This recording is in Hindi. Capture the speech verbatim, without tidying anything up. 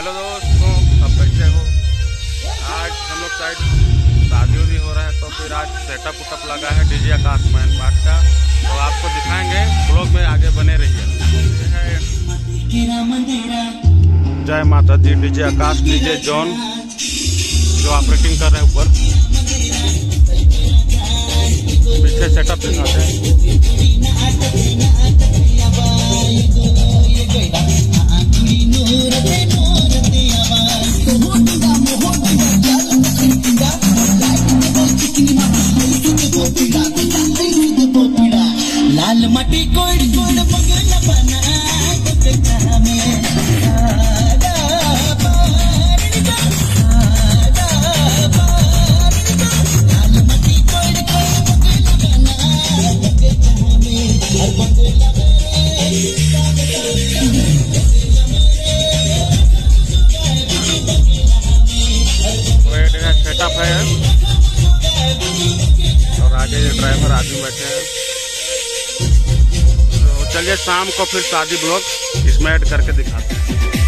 हेलो दोस्तों, अब कैसे हो? आज हम लोग साइड शादी उदी हो रहा है तो फिर आज सेटअप उटअप लगा है डीजे आकाश मैन पार्ट का, तो आपको दिखाएंगे। ब्लॉग में आगे बने रहिए। जय माता दी। डीजे आकाश, डीजे जॉन जो ऑपरेटिंग कर रहे हैं ऊपर, पीछे सेटअप दिखाते हैं। लाल मटी कोड़ कोड़ पगला बना सेटअप है और आगे ये ड्राइवर आदमी बैठे हैं। तो चलिए शाम को फिर शादी ब्लॉग इसमें ऐड करके दिखाते हैं।